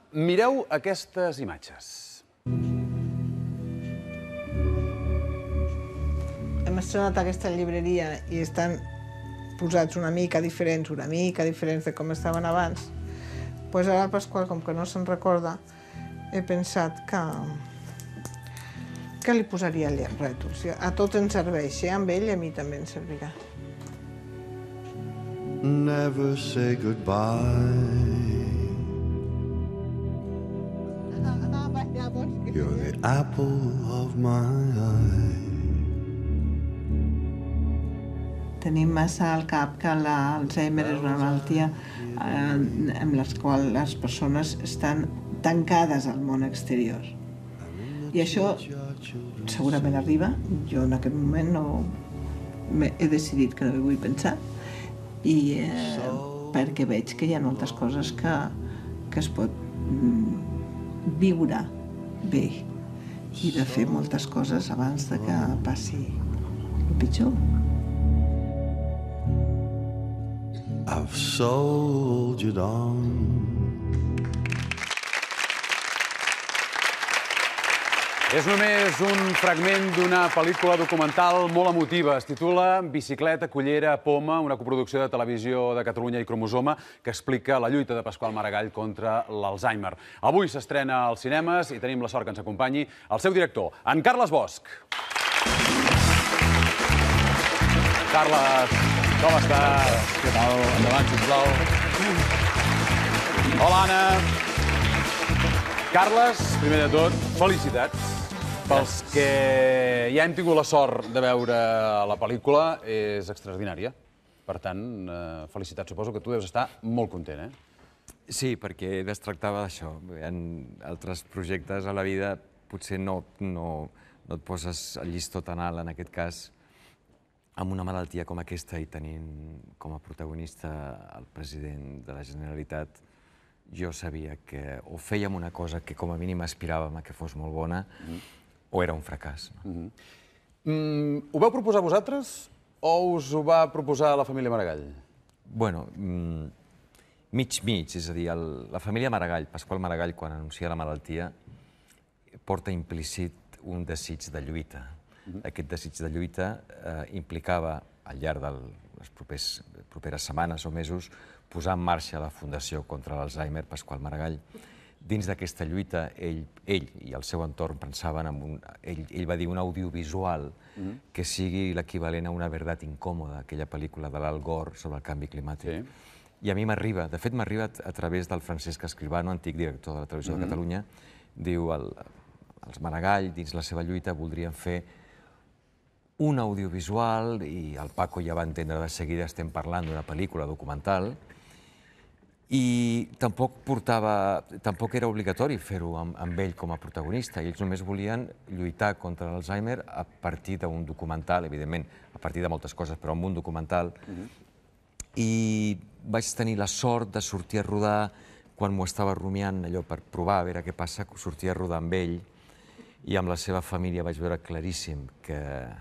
Mireu aquestes imatges. Hem estrenat aquesta llibreria i estan posats una mica diferents de com estaven abans. Doncs ara el Pasqual, com que no se'n recorda, he pensat que li posaria rètols. A tots ens serveix, a ell i a mi també ens servirà. Never say goodbye. You're the apple of my eye. Tenim massa al cap que l'Alzheimer és una malaltia amb la qual les persones estan tancades al món exterior. I això segurament arriba. Jo en aquest moment he decidit que no hi vull pensar perquè veig que hi ha moltes coses que es pot viure bé i de fer moltes coses abans de que passi el pitjor. I've sold you down. És només un fragment d'una pel·lícula documental molt emotiva. Es titula Bicicleta, cullera, poma, una coproducció de Televisió de Catalunya i Cromosoma que explica la lluita de Pasqual Maragall contra l'Alzheimer. Avui s'estrena als cinemes i tenim la sort que ens acompanyi el seu director, en Carles Bosch. Carles, com estàs? Què tal? Endavant, sisplau. Hola, Anna. Carles, primer de tot, felicitats. Pels que ja hem tingut la sort de veure la pel·lícula, és extraordinària. Per tant, felicitats. Suposo que tu deus estar molt content, eh? Sí, perquè es tractava d'això. En altres projectes a la vida potser no et poses el llistó tan alt, en aquest cas, amb una malaltia com aquesta i tenint com a protagonista el president de la Generalitat, jo sabia que o fèiem una cosa que com a mínim aspiràvem a que fos molt bona, o era un fracàs. Ho vau proposar vosaltres o us ho va proposar la família Maragall? Bueno, mig-mig, és a dir, la família Maragall, Pasqual Maragall, quan anuncia la malaltia, porta implícit un desig de lluita. Aquest desig de lluita implicava, al llarg de les properes setmanes o mesos, posar en marxa la Fundació contra l'Alzheimer, Pasqual Maragall. Dins d'aquesta lluita, ell i el seu entorn pensaven en ell va dir un audiovisual que sigui l'equivalent a una Verdad incòmoda, aquella pel·lícula de l'Al Gore sobre el canvi climàtic. I a mi m'arriba, de fet m'arriba a través del Francesc Escribano, antic director de la Televisió de Catalunya, diu, els Maragall, dins la seva lluita, voldrien fer un audiovisual, i el Paco ja va entendre de seguida, estem parlant d'una pel·lícula documental, i tampoc era obligatori fer-ho amb ell com a protagonista. Ells només volien lluitar contra l'Alzheimer a partir d'un documental, evidentment, a partir de moltes coses, però amb un documental. I vaig tenir la sort de sortir a rodar, quan m'ho estava rumiant, allò per provar, a veure què passa, sortir a rodar amb ell, i amb la seva família vaig veure claríssim que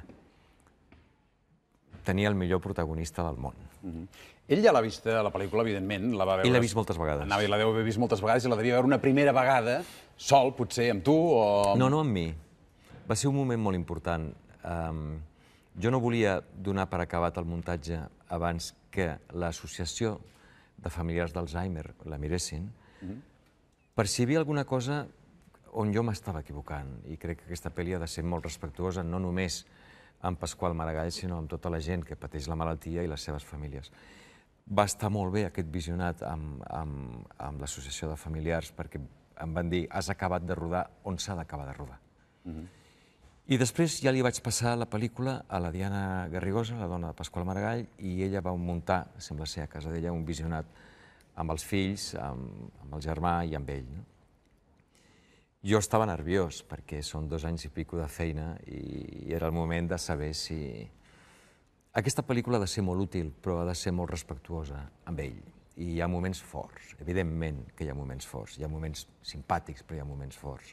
tenia el millor protagonista del món. Ell ja l'ha vist, la pel·lícula, evidentment. Ell l'ha vist moltes vegades. I la deu haver vist moltes vegades i la devia veure una primera vegada, sol, potser, amb tu o... No, amb mi. Va ser un moment molt important. Jo no volia donar per acabat el muntatge abans que l'associació de familiars d'Alzheimer la miressin, per si hi havia alguna cosa on jo m'estava equivocant. I crec que aquesta pel·li ha de ser molt respectuosa, no només amb Pasqual Maragall, sinó amb tota la gent que pateix la malaltia i les seves famílies. Va estar molt bé aquest visionat amb l'associació de familiars, perquè em van dir, has acabat de rodar on s'ha d'acabar de rodar. I després ja li vaig passar la pel·lícula a la Diana Garrigosa, la dona de Pasqual Maragall, i ella va muntar, sembla ser a casa d'ella, un visionat amb els fills, amb el germà i amb ell. Jo estava nerviós, perquè són 2 anys i pico de feina i era el moment de saber si... Aquesta pel·lícula ha de ser molt útil, però ha de ser molt respectuosa amb ell. I hi ha moments forts, evidentment que hi ha moments forts. Hi ha moments simpàtics, però hi ha moments forts.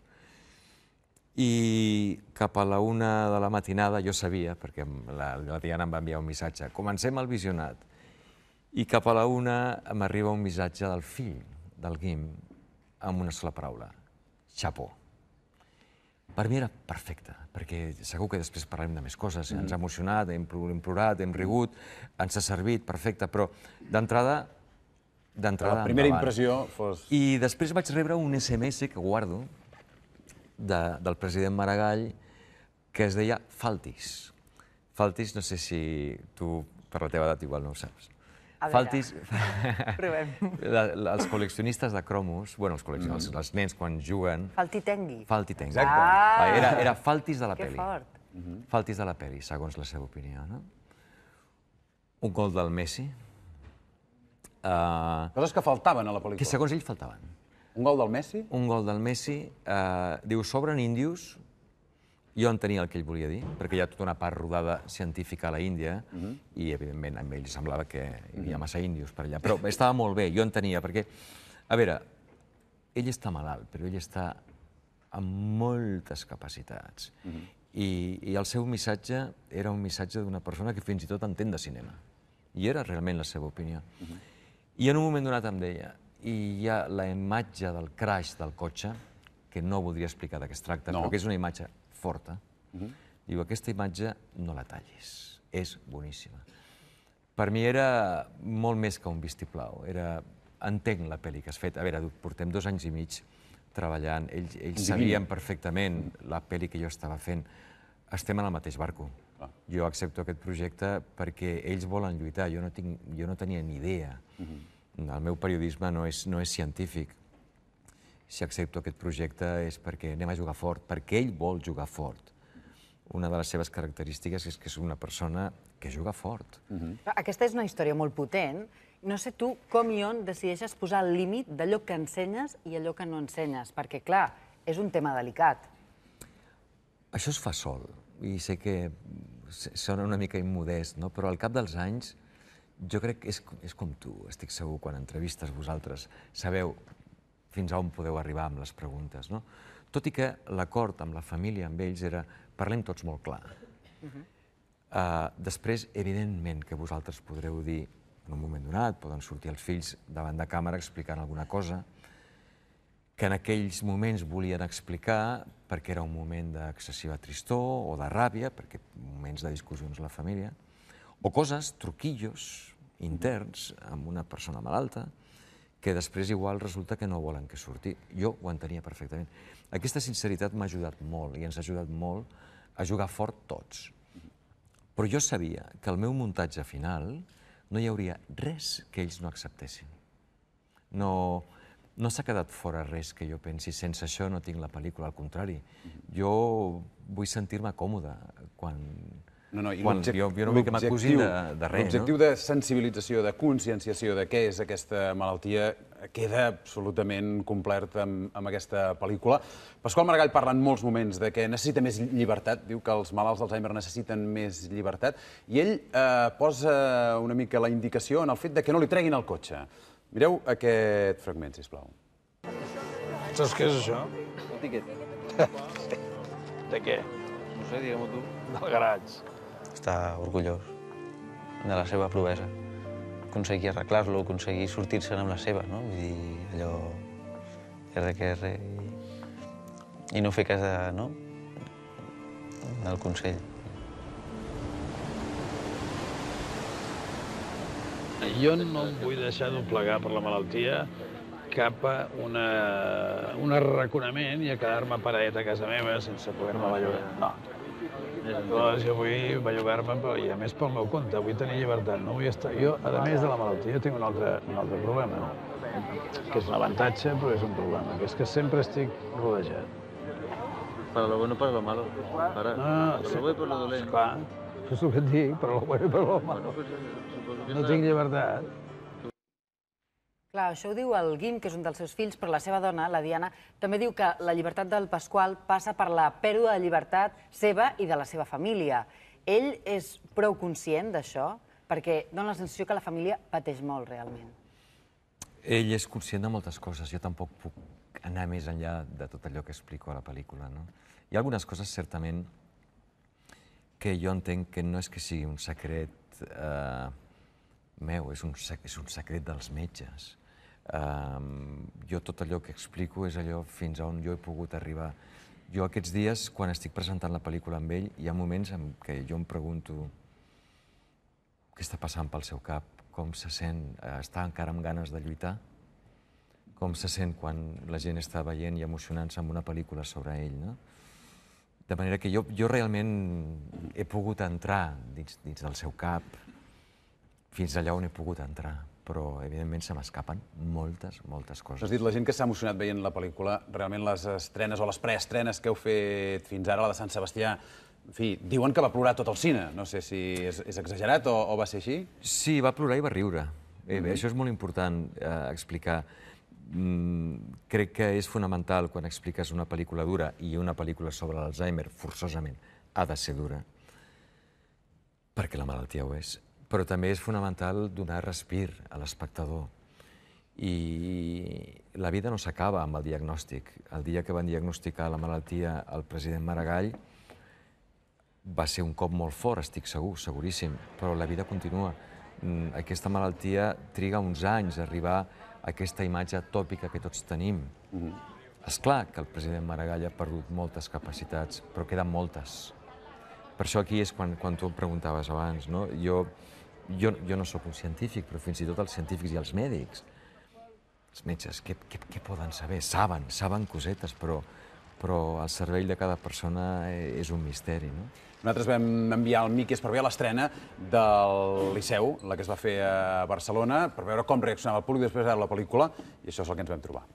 I cap a la 1 de la matinada, jo sabia, perquè la Diana em va enviar un missatge, comencem el visionat. I cap a la 1 m'arriba un missatge del fill, del Guim, amb una sola paraula. Chapó. Per mi era perfecte, perquè segur que després parlarem de més coses. Ens ha emocionat, hem plorat, hem rigut, ens ha servit, perfecte, però d'entrada La primera impressió fos... I després vaig rebre un SMS que guardo del president Maragall que es deia Faltis. Faltis, no sé si tu, per la teva edat, igual no ho saps. Faltis... Provem. Els col·leccionistes de cromos, bueno, els nens quan juguen... Faltitengui. Faltitengui. Exacte. Era Faltis de la Que pel·li. fort. Faltis de la pel·li, segons la seva opinió, no? Un gol del Messi. Coses que faltaven a la Que pel·lícula. segons ell faltaven. Un gol del Messi? Un gol del Messi, diu, sobren índios, jo entenia el que ell volia dir, perquè hi ha tota una part rodada científica a la Índia, i evidentment a ell semblava que hi havia massa índios per allà, però estava molt bé, jo entenia, perquè, a veure, ell està malalt, però ell està amb moltes capacitats, i el seu missatge era un missatge d'una persona que fins i tot entén de cinema, i era realment la seva opinió. I en un moment donat em deia, i hi ha la imatge del crash del cotxe, que no voldria explicar de què es tracta, però que és una imatge forta. Diu, aquesta imatge no la tallis, és boníssima. Per mi era molt més que un vistiplau, entenc la pel·li que has fet. A veure, portem 2 anys i mig treballant, ells sabien perfectament la pel·li que jo estava fent. Estem en el mateix barco. Jo accepto aquest projecte perquè ells volen lluitar, jo no tenia ni idea. El meu periodisme no és científic. Si accepto aquest projecte és perquè anem a jugar fort, perquè ell vol jugar fort. Una de les seves característiques és que és una persona que juga fort. Aquesta és una història molt potent. No sé tu com i on decideixes posar el límit d'allò que ensenyes i allò que no ensenyes, perquè, clar, és un tema delicat. Això es fa sol, i sé que sona una mica immodest, no? Però al cap dels anys, jo crec que és com tu, estic segur, quan entrevistes vosaltres, sabeu fins a on podeu arribar amb les preguntes, no? Tot i que l'acord amb la família, amb ells, era parlem tots molt clar. Després, evidentment, que vosaltres podreu dir, en un moment donat, poden sortir els fills davant de càmera explicant alguna cosa que en aquells moments volien explicar perquè era un moment d'excessiva tristor o de ràbia, perquè moments de discussions a la família, o coses, truquillos interns amb una persona malalta, que després igual resulta que no volen que surti. Jo ho entenia perfectament. Aquesta sinceritat m'ha ajudat molt i ens ha ajudat molt a jugar fort tots. Però jo sabia que al meu muntatge final no hi hauria res que ells no acceptessin. No s'ha quedat fora res que jo pensi, sense això no tinc la pel·lícula, al contrari. Jo vull sentir-me còmode quan jo no vull que m'acusin de res. L'objectiu de sensibilització, de conscienciació de què és aquesta malaltia queda absolutament complert amb aquesta pel·lícula. Pasqual Maragall parla en molts moments de que necessita més llibertat, diu que els malalts d'Alzheimer necessiten més llibertat, i ell posa una mica la indicació en el fet de que no li treguin el cotxe. Mireu aquest fragment, sisplau. Saps què és això? Un tiquet. De què? No sé, digue-m'ho tu. Del garatge. Està orgullós de la seva proesa. Aconseguir arreglar-lo, aconseguir sortir-se'n amb la seva, no? Vull dir, allò... R, i no fer cas del consell. Jo no em vull deixar doblegar per la malaltia cap a un arraconament i a quedar-me paradet a casa meva sense poder-me bellugar. No. Jo vull bellugar-me, i a més pel meu compte, vull tenir llibertat. No vull estar... Jo, a més de la malaltia, tinc un altre problema, que és un avantatge, però és un problema, que és que sempre estic rodejat. Para lo bueno, para lo malo. Para lo bueno, para lo dolent. Clar, això és el que et dic, per lo bueno i per lo malo. No tinc llibertat. Clar, això ho diu el Guim, que és un dels seus fills, però la seva dona, la Diana, també diu que la llibertat del Pasqual passa per la pèrdua de llibertat seva i de la seva família. Ell és prou conscient d'això? Perquè dona la sensació que la família pateix molt, realment. Ell és conscient de moltes coses. Jo tampoc puc anar més enllà de tot allò que explico a la pel·lícula, no? Hi ha algunes coses, certament, que jo entenc que no és que sigui un secret meu, és un secret dels metges. Jo tot allò que explico és allò fins a on jo he pogut arribar. Jo aquests dies, quan estic presentant la pel·lícula amb ell, hi ha moments en què jo em pregunto què està passant pel seu cap, com se sent, està encara amb ganes de lluitar, com se sent quan la gent està veient i emocionant-se amb una pel·lícula sobre ell, no? De manera que jo realment he pogut entrar dins del seu cap, fins allà on he pogut entrar, però evidentment se m'escapen moltes coses. Has dit, la gent que s'ha emocionat veient la pel·lícula, realment les estrenes o les preestrenes que heu fet fins ara, la de Sant Sebastià, en fi, diuen que va plorar tot el cine. No sé si és exagerat o va ser així. Sí, va plorar i va riure. Això és molt important explicar. Crec que és fonamental quan expliques una pel·lícula dura i una pel·lícula sobre l'Alzheimer, forçosament, ha de ser dura, perquè la malaltia ho és. Però també és fonamental donar respir a l'espectador. I la vida no s'acaba amb el diagnòstic. El dia que van diagnosticar la malaltia al president Maragall va ser un cop molt fort, estic segur, seguríssim, però la vida continua. Aquesta malaltia triga uns anys a arribar a aquesta imatge tòpica que tots tenim. És clar que el president Maragall ha perdut moltes capacitats, però queden moltes. Per això aquí és quan tu em preguntaves abans, no? Jo no sóc un científic, però fins i tot els científics i els mèdics, els metges, què poden saber? Saben cosetes, però el cervell de cada persona és un misteri, no? Nosaltres vam enviar el Miqui Esparver a l'estrena del Liceu, la que es va fer a Barcelona, per veure com reaccionava el públic després de veure la pel·lícula, i això és el que ens vam trobar.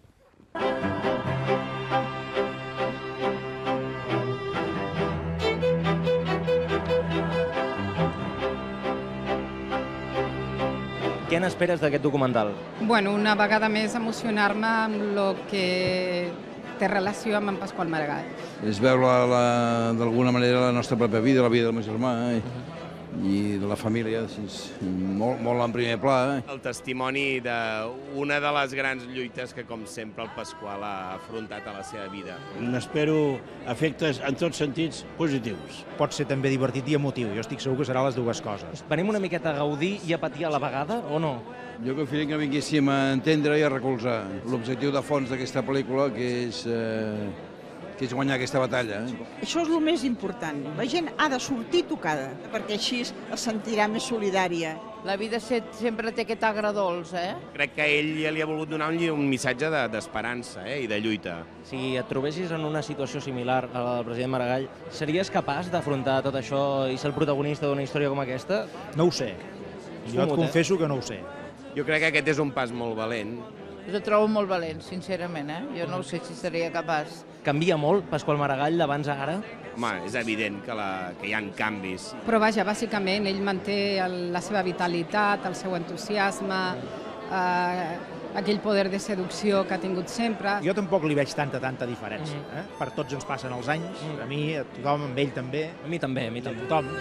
Què n'esperes d'aquest documental? Bueno, una vegada més emocionar-me amb el que té relació amb en Pasqual Maragall. És veure d'alguna manera la nostra pròpia vida, la vida del meu germà i de la família, molt en primer pla. El testimoni d'una de les grans lluites que, com sempre, el Pasqual ha afrontat a la seva vida. N'espero efectes en tots sentits positius. Pot ser també divertit i emotiu, jo estic segur que serà les dues coses. Venim una miqueta a gaudir i a patir a la vegada, o no? Jo confio que vinguéssim a entendre i a recolzar l'objectiu de fons d'aquesta pel·lícula, que és guanyar aquesta batalla. Això és el més important. La gent ha de sortir tocada, perquè així es sentirà més solidària. La vida sempre té aquest agredolç, Crec que ell ja li ha volgut donar un missatge d'esperança i de lluita. Si et trobessis en una situació similar a la del president Maragall, series capaç d'afrontar tot això i ser el protagonista d'una història com aquesta? No ho sé. Jo et confesso que no ho sé. Jo crec que aquest és un pas molt valent. Jo el trobo molt valent, sincerament, Jo no sé si seria capaç. Canvia molt Pasqual Maragall d'abans a ara? Home, és evident que hi ha canvis. Però vaja, bàsicament, ell manté la seva vitalitat, el seu entusiasme, aquell poder de seducció que ha tingut sempre. Jo tampoc li veig tanta diferència. Per tots ens passen els anys, a mi, a tothom, amb ell també. A mi també, a tothom.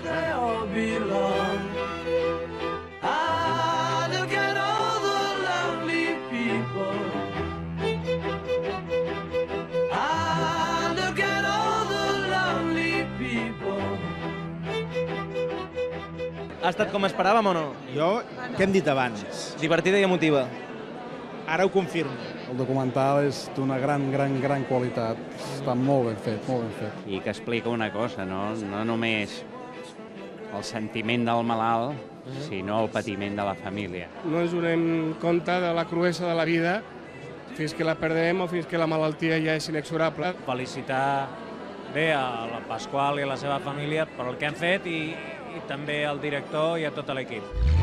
Ha estat com esperàvem o no? Jo, què hem dit abans? Divertida i emotiva. Ara ho confirmo. El documental és d'una gran qualitat. Està molt ben fet, molt ben fet. I que explica una cosa, no només el sentiment del malalt, sinó el patiment de la família. No ens donem compte de la cruesa de la vida fins que la perdem o fins que la malaltia ja és inexorable. Felicitar bé a la Pasqual i a la seva família per el que han fet i també al director i a tot l'equip.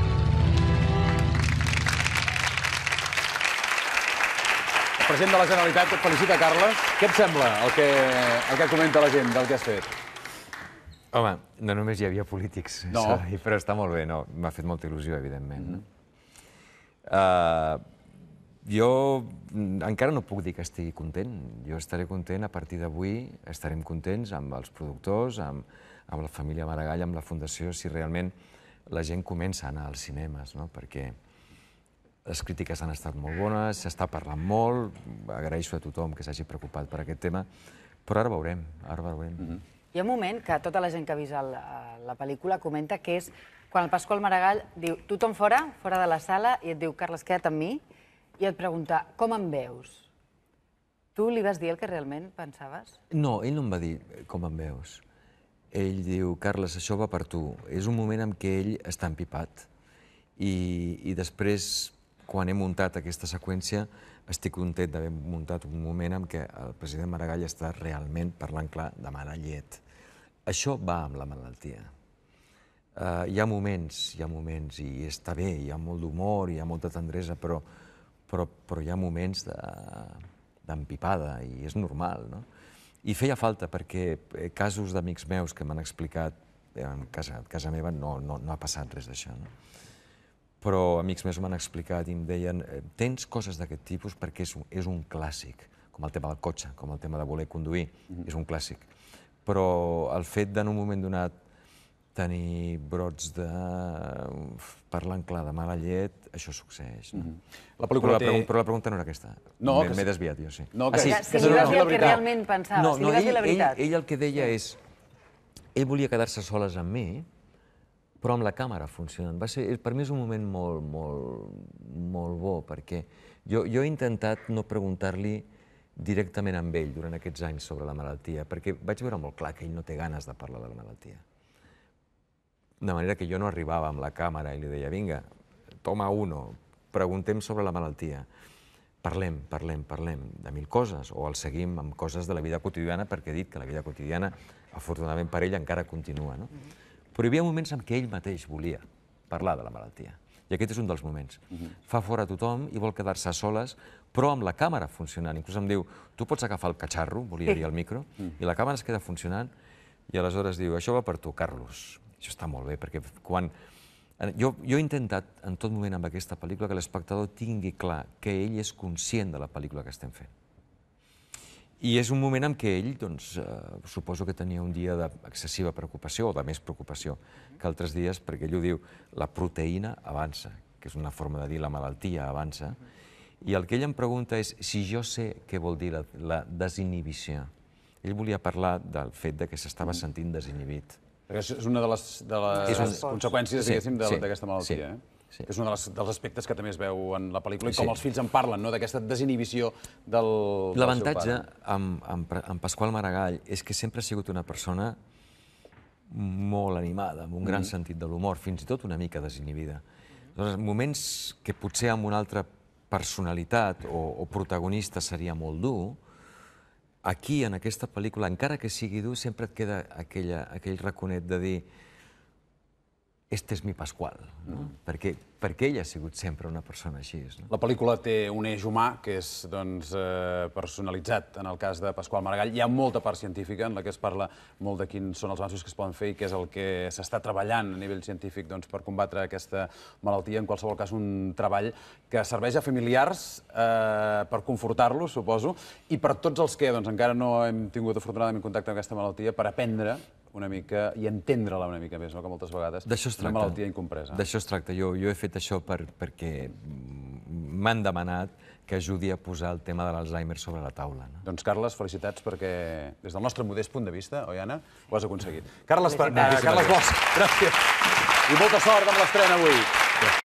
El president de la Generalitat et felicita, Carles. Què et sembla el que comenta la gent del que has fet? Home, no només hi havia polítics, però està molt bé, m'ha fet molta il·lusió, evidentment. Jo encara no puc dir que estigui content. Jo estaré content a partir d'avui, estarem contents amb els productors, amb la família Maragall, amb la Fundació, si realment la gent comença a anar als cinemes, perquè les crítiques han estat molt bones, s'està parlant molt, agraeixo a tothom que s'hagi preocupat per aquest tema, però ara veurem, Hi ha un moment que tota la gent que ha vist la pel·lícula comenta que és quan el Pasqual Maragall diu tothom fora de la sala i et diu Carles, queda't amb mi, i et pregunta com em veus. Tu li vas dir el que realment pensaves? No, ell no em va dir com em veus. Ell diu, Carles, això va per tu. És un moment en què ell està empipat. I després, quan he muntat aquesta seqüència, estic content d'haver muntat un moment en què el president Maragall està realment parlant clar de mala llet. Això va amb la malaltia. Hi ha moments, i està bé, hi ha molt d'humor, hi ha molta tendresa, però hi ha moments d'empipada i és normal, no? I feia falta perquè casos d'amics meus que m'han explicat, a casa meva no ha passat res d'això, no? Però amics meus m'han explicat i em deien tens coses d'aquest tipus perquè és un clàssic, com el tema del cotxe, com el tema de voler conduir, és un clàssic. Però el fet d'en un moment donat tenir brots de parlant clar de mala llet, això succeeix. Però la pregunta no era aquesta. M'he desviat, jo, sí. Si li vas dir el que realment pensaves, si li vas dir la veritat. Ell el que deia és... Ell volia quedar-se soles amb mi, però amb la càmera funcionant. Per mi és un moment molt bo, perquè jo he intentat no preguntar-li directament amb ell durant aquests anys sobre la malaltia, perquè vaig veure molt clar que ell no té ganes de parlar de la malaltia. De manera que jo no arribava amb la càmera i li deia, vinga, toma uno, preguntem sobre la malaltia. Parlem de mil coses, o el seguim amb coses de la vida quotidiana, perquè he dit que la vida quotidiana, afortunadament per ell, encara continua. Però hi havia moments en què ell mateix volia parlar de la malaltia. I aquest és un dels moments. Fa fora tothom i vol quedar-se a soles, però amb la càmera funcionant. Inclús em diu, tu pots agafar el catxarro, volia dir el micro, i la càmera es queda funcionant, i aleshores diu, això va per tu, Carlos. Això està molt bé, perquè quan... Jo he intentat, en tot moment amb aquesta pel·lícula, que l'espectador tingui clar que ell és conscient de la pel·lícula que estem fent. I és un moment en què ell, doncs, suposo que tenia un dia d'excessiva preocupació, o de més preocupació que altres dies, perquè ell ho diu, la proteïna avança, que és una forma de dir la malaltia avança, i el que ell em pregunta és si jo sé què vol dir la desinhibició. Ell volia parlar del fet que s'estava sentint desinhibit. Perquè és una de les conseqüències, diguéssim, d'aquesta malaltia. És un dels aspectes que també es veu en la pel·lícula i com els fills en parlen, d'aquesta desinhibició del seu pare. L'avantatge amb Pasqual Maragall és que sempre ha sigut una persona molt animada, amb un gran sentit de l'humor, fins i tot una mica desinhibida. Moments que potser amb una altra personalitat o protagonista seria molt dur, aquí, en aquesta pel·lícula, encara que sigui dur, sempre et queda aquell raconet de dir este és mi Pasqual, perquè ell ha sigut sempre una persona així. La pel·lícula té un eix humà que és personalitzat en el cas de Pasqual Maragall. Hi ha molta part científica en la que es parla molt de quins són els avanços que es poden fer i què és el que s'està treballant a nivell científic per combatre aquesta malaltia. En qualsevol cas, un treball que serveix a familiars per confortar-los, suposo, i per tots els que encara no hem tingut afortunadament contacte amb aquesta malaltia per aprendre una mica i entendre-la una mica més, que moltes vegades és una malaltia incompresa. D'això es tracta. Jo he fet això perquè m'han demanat que ajudi a posar el tema de l'Alzheimer sobre la taula. Doncs, Carles, felicitats perquè, des del nostre modest punt de vista, oi, Anna, ho has aconseguit. Carles Bosch, gràcies. I molta sort amb l'estrena avui.